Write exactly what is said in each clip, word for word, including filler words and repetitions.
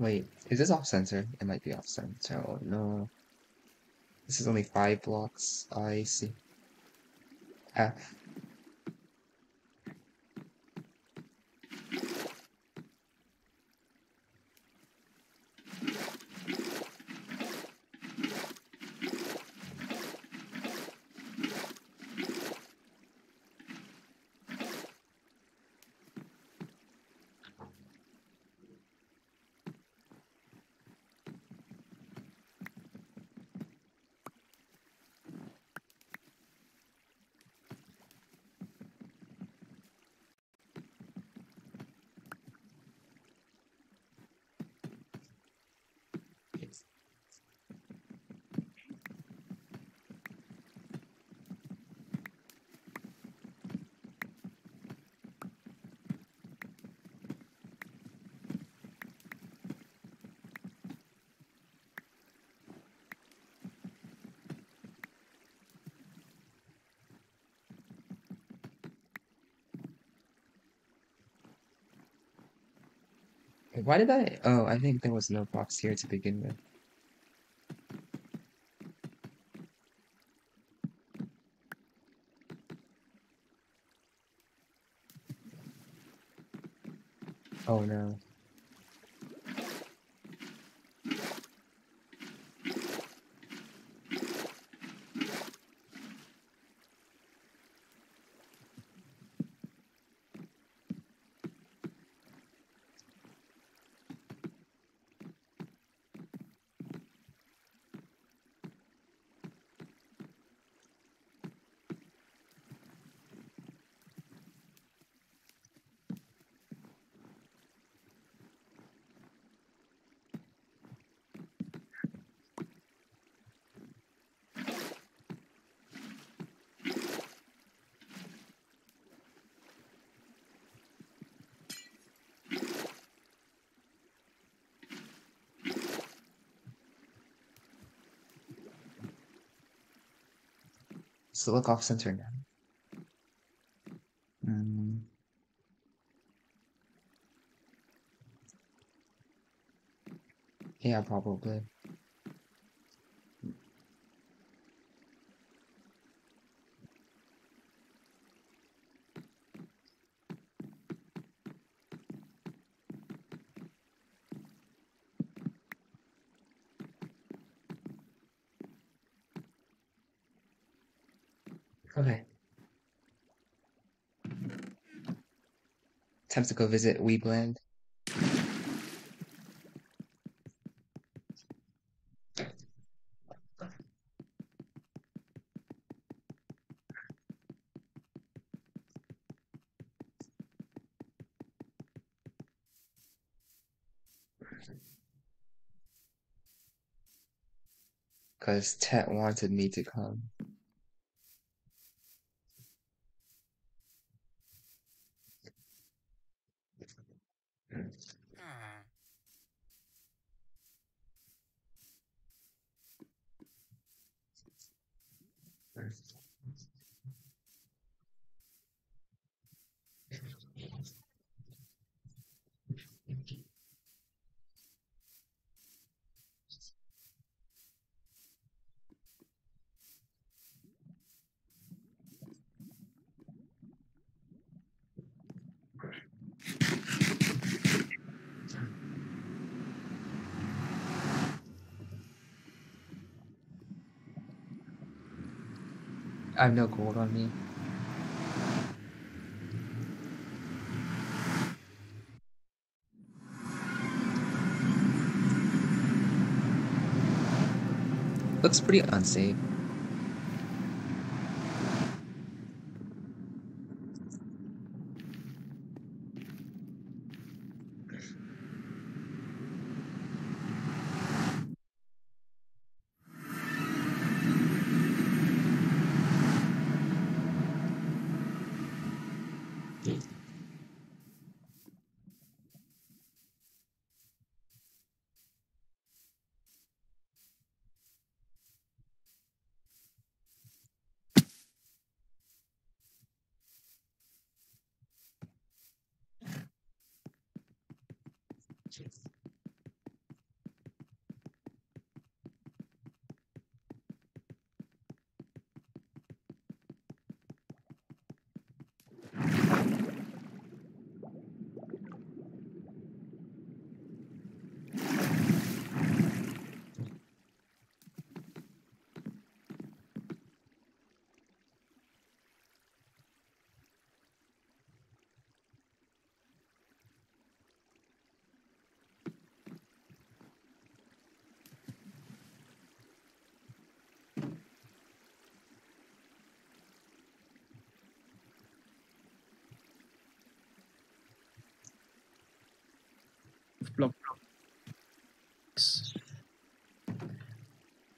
Wait, is this off center? It might be off center. Oh no. This is only five blocks. I see. F. Why did I? Oh, I think there was no box here to begin with. Oh no. So look off center now. Mm, yeah, probably. Okay. Time to go visit Weebland. Because Tet wanted me to come. I have no gold on me. Looks pretty unsafe.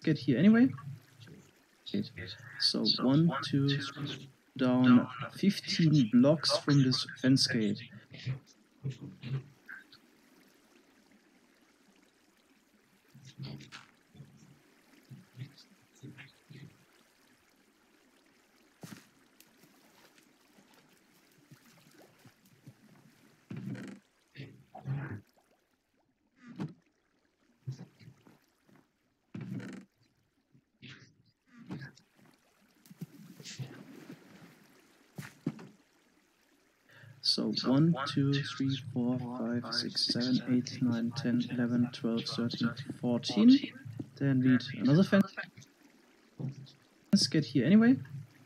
get here anyway. So one, two, three, down fifteen blocks from this fence gate. So one, two, three, four, five, six, seven, eight, nine, ten, eleven, twelve, thirteen, fourteen. Then lead another fence. Get here anyway.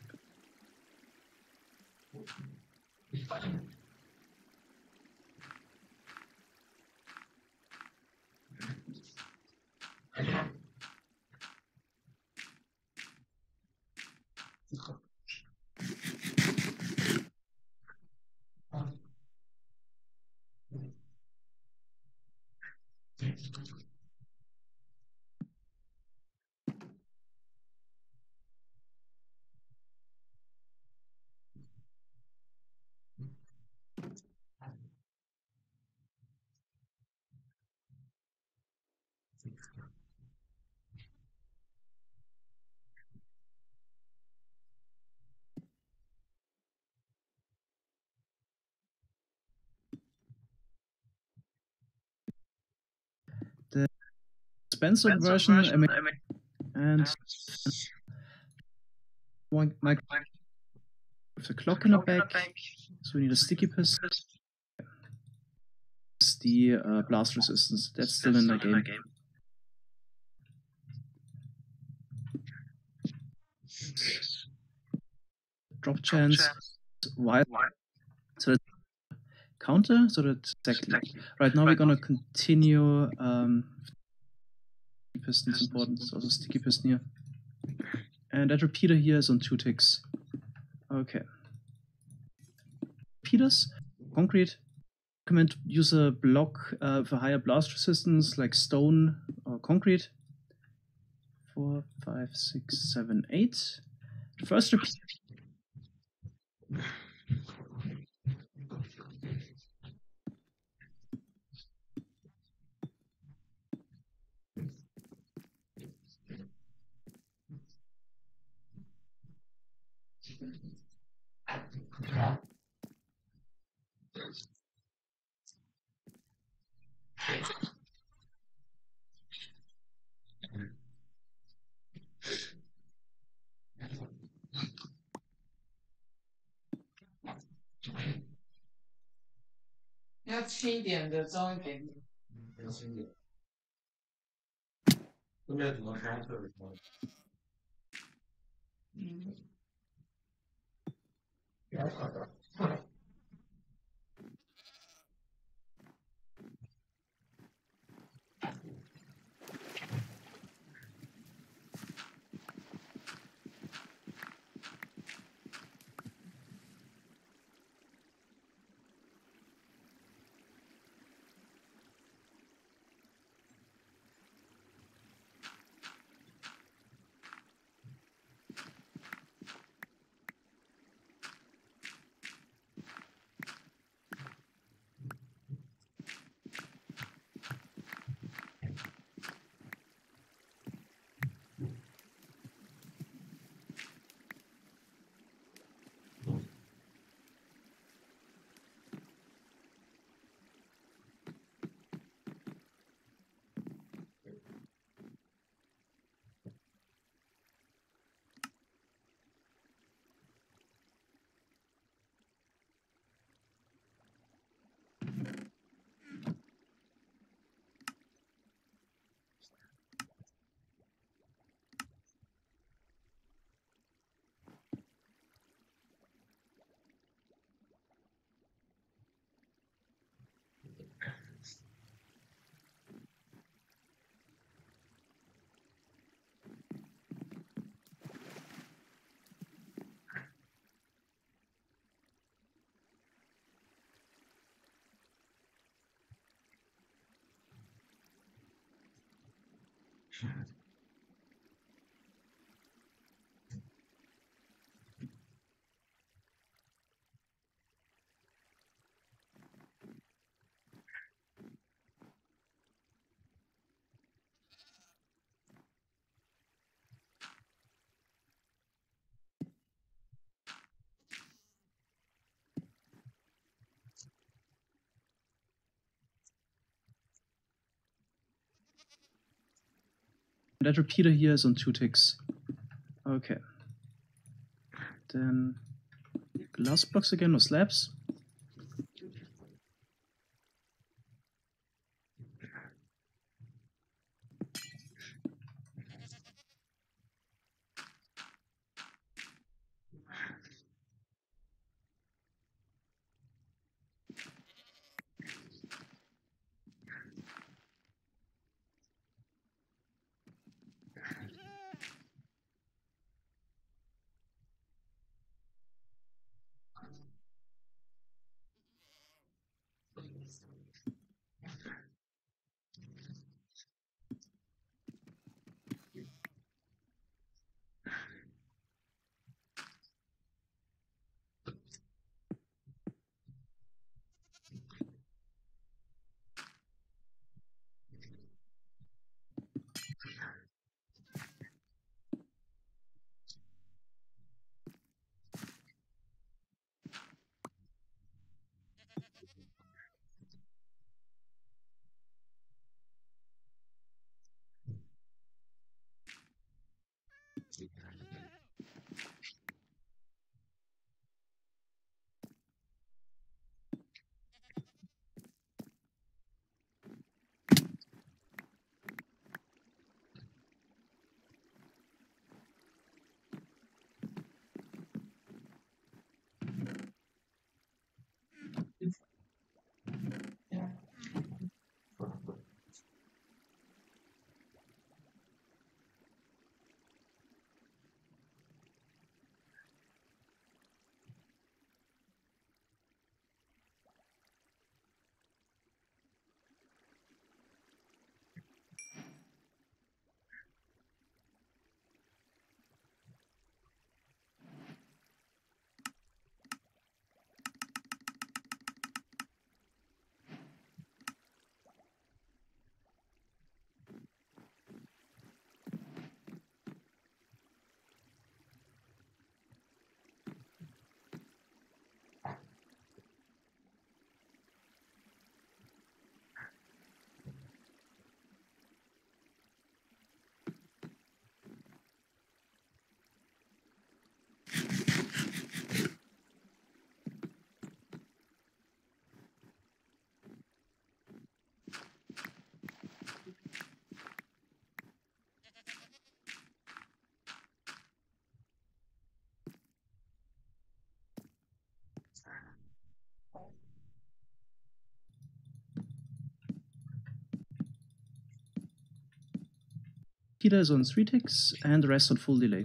The Spencer version, version and one mic with the clock in the back. So we need a sticky piston. The uh, blast resistance that's still in the game. Drop chance, while so that counter, so that exactly. Right now we're gonna continue. Um, piston's important, so the sticky piston here, and that repeater here is on two ticks. Okay. Repeaters, concrete. Recommend use a block uh, for higher blast resistance like stone or concrete. Four, five, six, seven, eight. First repeat. 要轻一点的，重一点，要轻一点。都没有怎么开特别高。嗯。 That repeater here is on two ticks. Okay. Then glass blocks again or slabs. Repeater is on three ticks and the rest on full delay.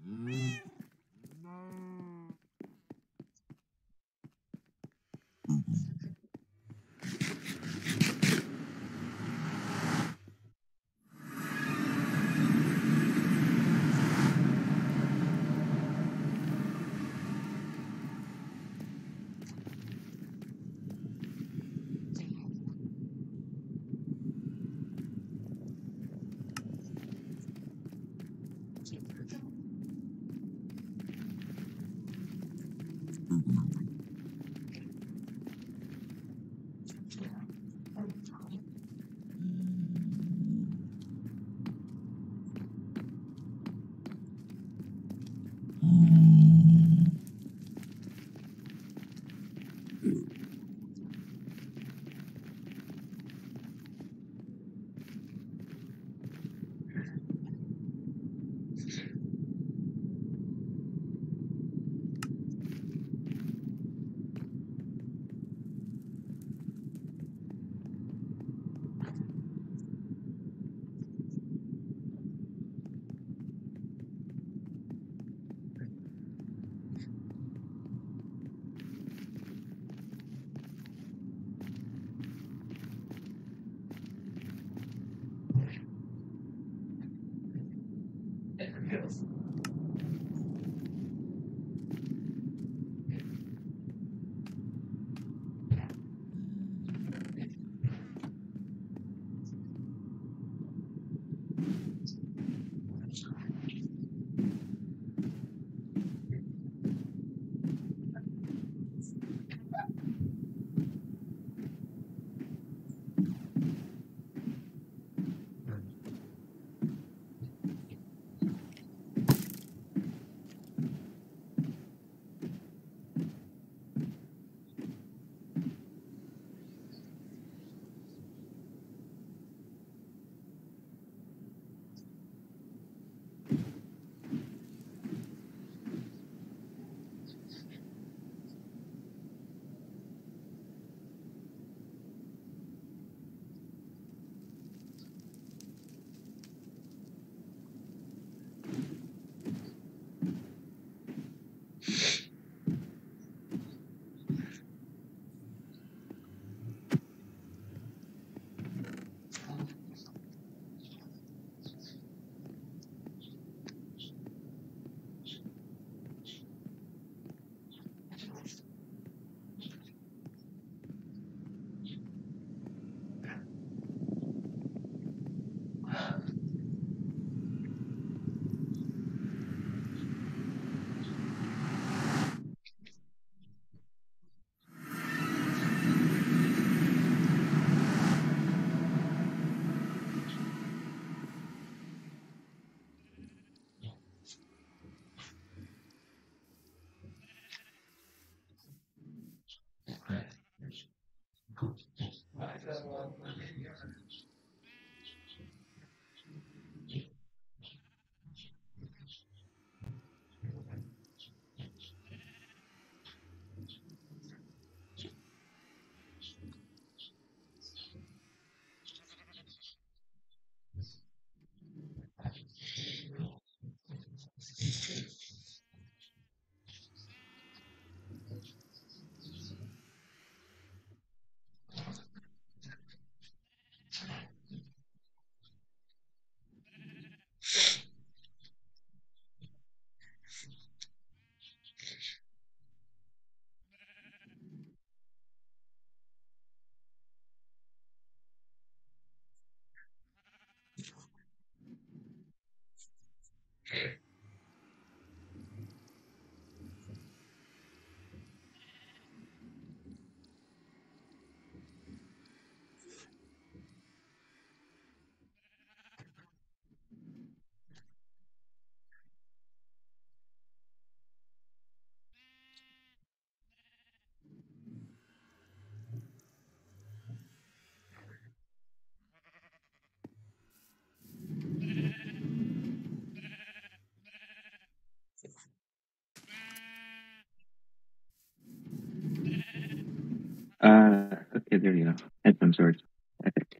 Uh, okay, there you go. Had some sort. I think.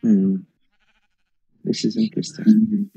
Hmm. This is interesting.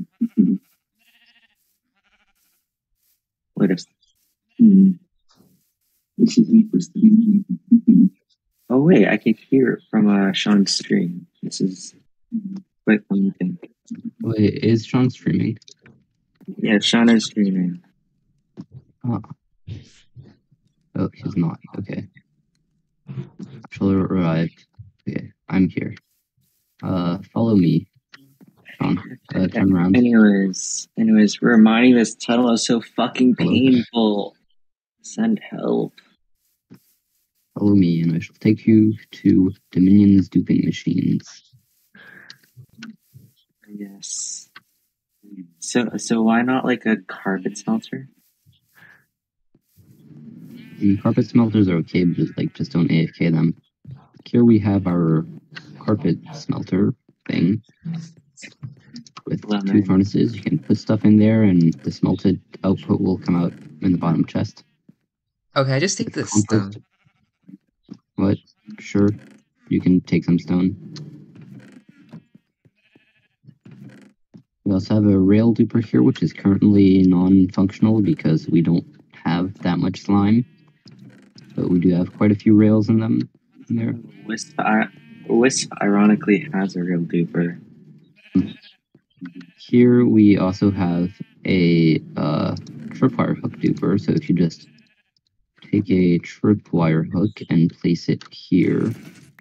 Wait a hmm. This is interesting. Oh wait, I can hear it from uh, Sean's stream. This is quite funny thing. Wait, is Sean streaming? Yeah, Sean is streaming. Oh, oh he's not. Okay. Actually arrived. Okay, I'm here. Uh, follow me, Sean. Uh, turn around. Anyways, anyways, reminding this tunnel is so fucking Hello. painful. Send help. Follow me, and I shall take you to Dominion's duping machines. Yes. So, so why not like a carpet smelter? And carpet smelters are okay, but just like just don't A F K them. Here we have our carpet smelter thing with Lemon. two furnaces. You can put stuff in there, and the smelted output will come out in the bottom chest. Okay, I just take the stone. What? Sure, you can take some stone. We also have a rail duper here, which is currently non-functional because we don't have that much slime. But we do have quite a few rails in them in there. Wisp, Wisp ironically has a rail duper. Here we also have a uh, tripwire hook duper, so if you just take a tripwire hook and place it here.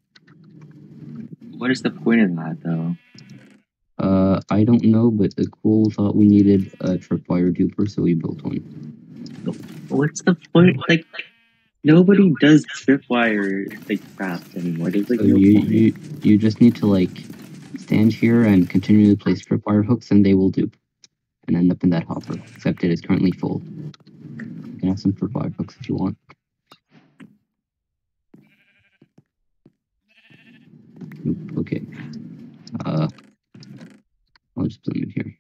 What is the point of that, though? Uh, I don't know, but the cool thought we needed a tripwire duper, so we built one. What's the point? Like, nobody does tripwire like craft anymore. There's like So no you, point. you you just need to like stand here and continually place tripwire hooks, and they will dupe and end up in that hopper. Except it is currently full. You can have some tripwire hooks if you want. Oop, okay. Uh, I'll just put them in here.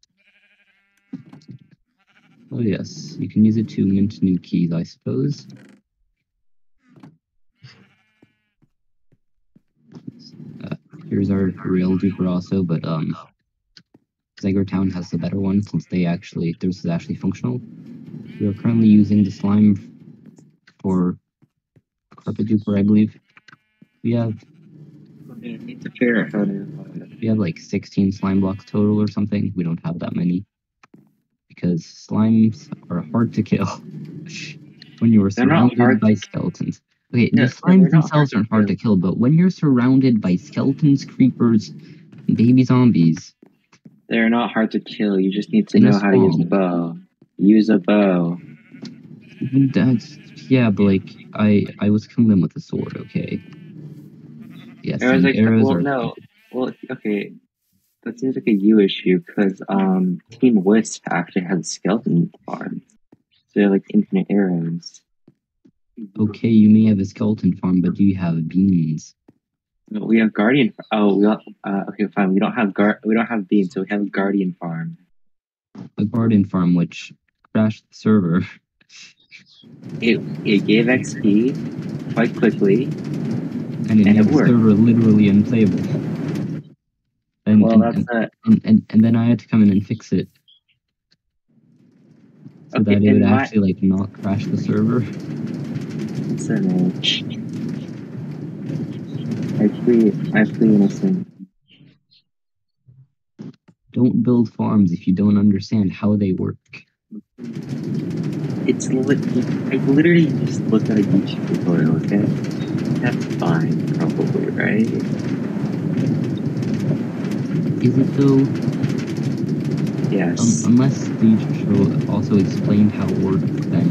Oh yes, you can use it to mint new keys, I suppose. Uh, here's our rail duper also, but um, Zegor Town has the better one since they actually theirs is actually functional. We are currently using the slime for carpet duper, I believe. We have Okay, I need to figure out how to. we have like sixteen slime blocks total or something. We don't have that many because slimes are hard to kill when you are They're not surrounded hard by to- skeletons. Okay, Yeah, the yeah, slimes they're not themselves hard to aren't hard to kill, but when you're surrounded by skeletons, creepers, and baby zombies, They're not hard to kill. You just need to In a know how to use a swamp. bow. Use a bow. that's yeah, but like I I was killing them with a sword. Okay. Yes, Arrows and like arrows well, are no. Well, okay. That seems like a you issue because um, Team Wisp actually has skeleton farms. So they're like infinite arrows. okay. You may have a skeleton farm, but do you have beans? No, we have Guardian. Oh, we all, uh, okay, fine. We don't have guard. We don't have beans, so we have a Guardian farm. A garden farm which crashed the server. It it gave X P quite quickly. And it And made it the worked. server literally unplayable. And, Well, and, that's and, a and, and, and then I had to come in and fix it. So Okay, that it in would my- actually like not crash the server. it's an H. I plea, I plea innocent. Don't build farms if you don't understand how they work. It's li- I literally just looked at a YouTube tutorial. Okay, that's fine, probably, right? Is it though? Yes. Um, unless the YouTube show also explained how it worked, then.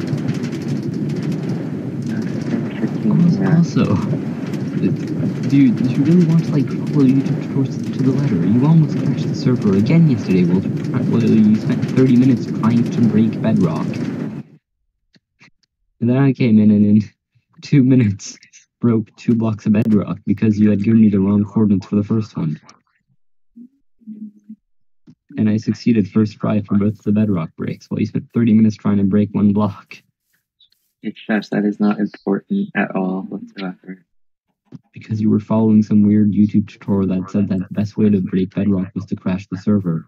Yeah. Also, dude, did you really want to like follow YouTube tutorials to the letter? You almost crashed the server again yesterday while, while you spent thirty minutes trying to break bedrock. And then I came in and in two minutes broke two blocks of bedrock because you had given me the wrong coordinates for the first one. And I succeeded first try for both the bedrock breaks while you spent thirty minutes trying to break one block. It's just that is not important at all whatsoever. Because because you were following some weird YouTube tutorial that said that the best way to break Bedrock was to crash the server.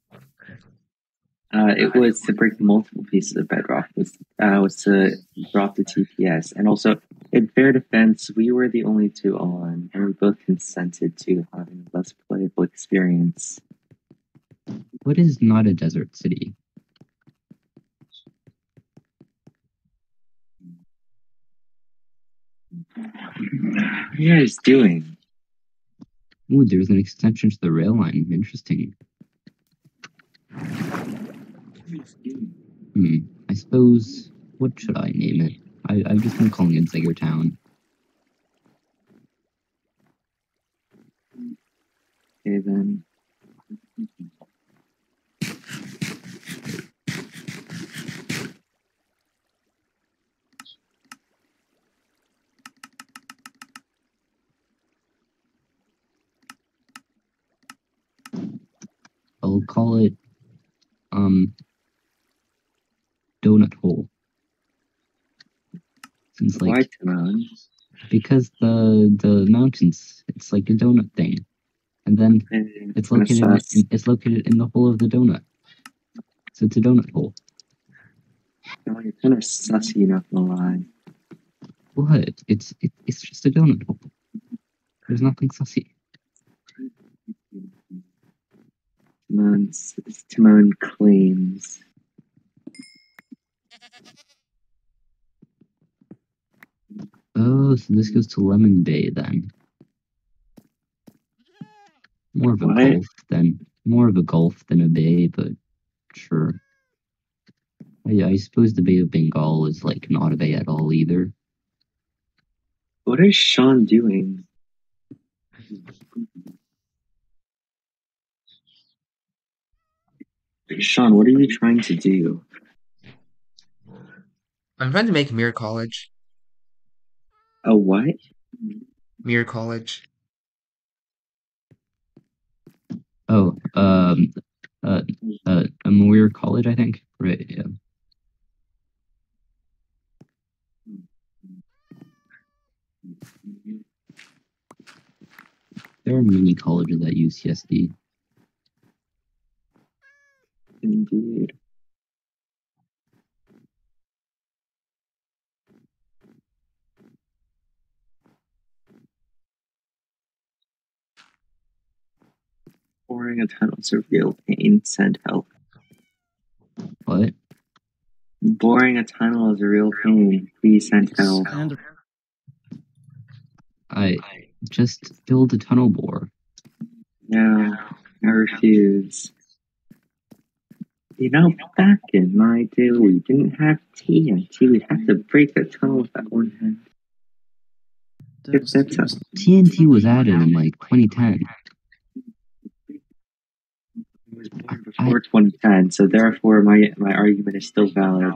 Uh, it was to break multiple pieces of Bedrock. Was uh, was to drop the T P S, and also, in fair defense, we were the only two on, and we both consented to having a less playable experience. What is not a desert city? What are you guys doing? Ooh, there's an extension to the rail line. Interesting. Hmm. I suppose. What should I name it? I, I've just been calling it Zigger Town. Okay then. I'll call it um Donut Hole. Since like Why, Timon? because the the mountains, it's like a donut thing, and then it's located in, it's located in the hole of the donut, so it's a donut hole. No, you're kind of sussy, not gonna lie. What? It's it, it's just a donut hole. There's nothing sussy. Timon, Timon claims. Oh, so this goes to Lemon Bay then. More of a What? gulf than more of a gulf than a bay, but sure. I, I suppose the Bay of Bengal is like not a bay at all either. What is Sean doing? Sean, what are you trying to do? I'm trying to make Mirror College. A what? Mirror College. Oh, um, uh, uh, a Muir College, I think. Right, yeah. There are many colleges at U C S D. Indeed. Boring a tunnel's a real pain, send help. What? Boring a tunnel is a real pain, please send help. And I just build a tunnel bore. No, I refuse. You know, back in my day, we didn't have T N T. We'd have to break the tunnel with that one hand. there was, That's there was T N T was added in like twenty ten. It was born before twenty ten, so therefore my, my argument is still valid.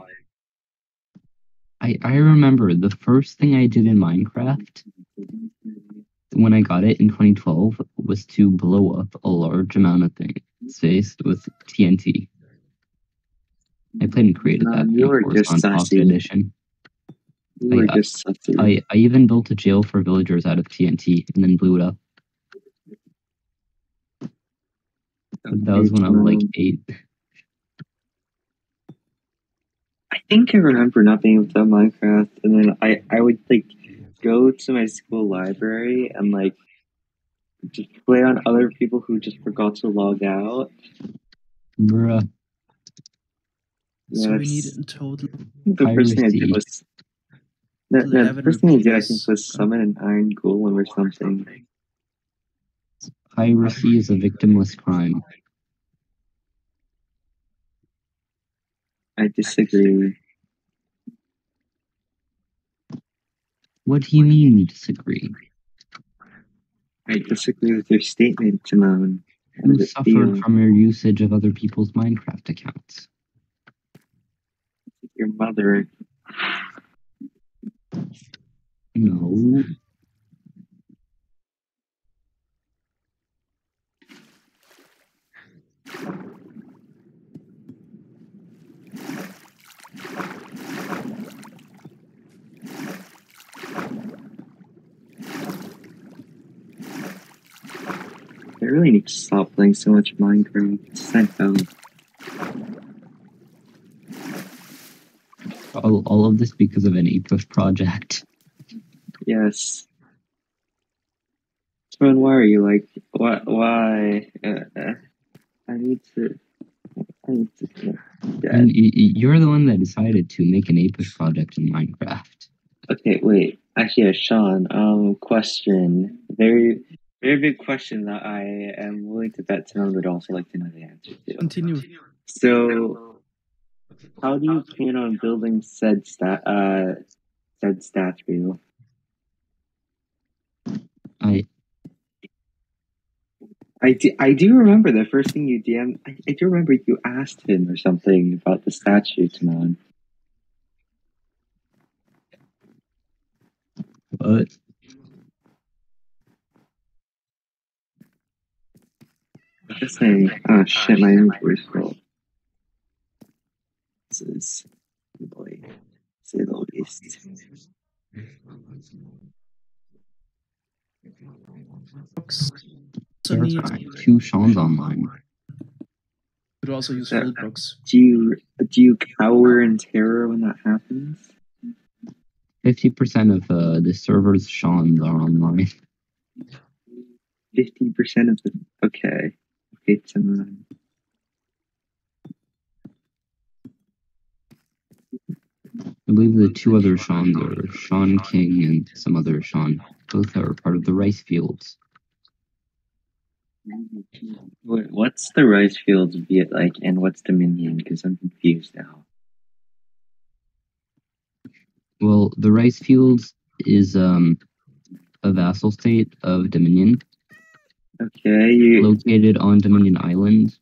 I, I remember the first thing I did in Minecraft when I got it in twenty twelve was to blow up a large amount of thing, space with T N T. I played and created that Um, in you a were just Coruscant Pocket sussy. Edition. You were I- just sussy. I, I even built a jail for villagers out of T N T and then blew it up. But that was when I was like eight. I think I remember not being able to have Minecraft, and then I, I would like go to my school library and like just play on other people who just forgot to log out. Bruh. so we Yes. need in total The first thing I did Piracy. was no, no, the eleven first thing I did I think repeaters. was summon an iron golem or something. Piracy is a victimless crime. I disagree. What do you mean you disagree? I disagree with your statement, Timon. You And suffered the, from your usage of other people's Minecraft accounts. your mother. No. really need to stop playing so much Minecraft. Seinfeld. All, all of this because of an A P U S project. Yes. So why are you like, why, why, uh, uh, I need to, I need to, yeah. And y- y- you're the one that decided to make an A P U S project in Minecraft. Okay, wait. Actually, yeah, Sean, um, question. Very, very big question that I am willing to bet to know, but also like to know the answer to. Continue. So, how do you plan on building said stat, uh, said statue? I I do, I do remember the first thing you D M'd. I, I do remember you asked him or something about the statue, Tanon. but Just saying, oh shit, my inventory's full. This is, boy, say the least. Blocks. there Also are need, two Sean's online. could also use Yeah. full blocks. Do you do you cower in terror when that happens? fifty percent of uh, the server's Sean's are online. Fifty percent of the okay, okay, Tanon. I believe the two other Sean's are Sean King and some other Sean. Both are part of the rice fields. Wait, what's the rice fields be it like, and what's Dominion? Because I'm confused now. Well, the rice fields is um, a vassal state of Dominion, Okay, you. located on Dominion Island.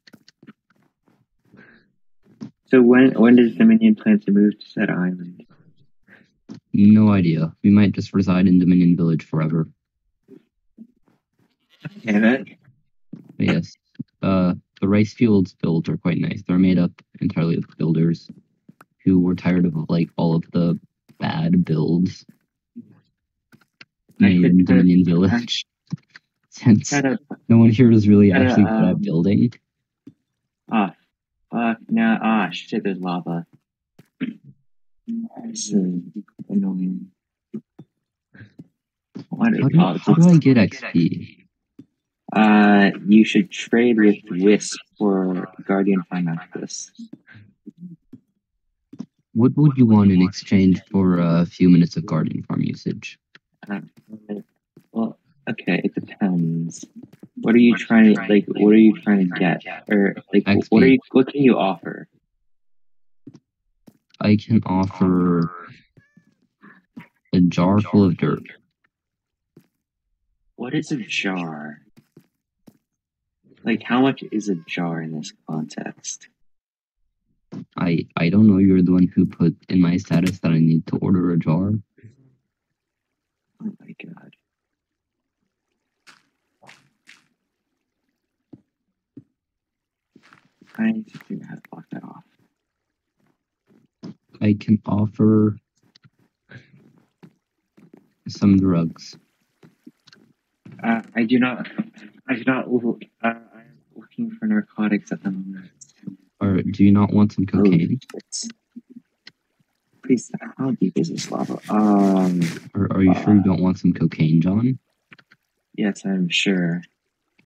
So when when does Dominion plan to move to said island? No idea. We might just reside in Dominion Village forever. Damn it. But yes, uh, the rice fields builds are quite nice. They're made up entirely of builders who were tired of like all of the bad builds made in Dominion Village. Since Gotta, no one here is really gotta, actually good um, at building. ah, fuck, no, ah, shit, there's lava. This is annoying. What How do, how do I get X P? Uh, you should trade with Wisp for Guardian Finance. What would you want in exchange for a few minutes of Guardian Farm usage? Uh, well, okay, it depends. What are you trying to like? What are you trying to get, or like, X P. what are you? What can you offer? I can offer a jar full of dirt. What is a jar? Like, how much is a jar in this context? I I don't know. You're the one who put in my status that I need to order a jar. Oh my god. I need to figure out how to block that off. I can offer some drugs. Uh, I do not. I do not. Uh, I'm looking for narcotics at the moment. Or do you not want some cocaine? Oh, please, how deep is this lava? Um. Or are you uh, sure you don't want some cocaine, John? Yes, I'm sure.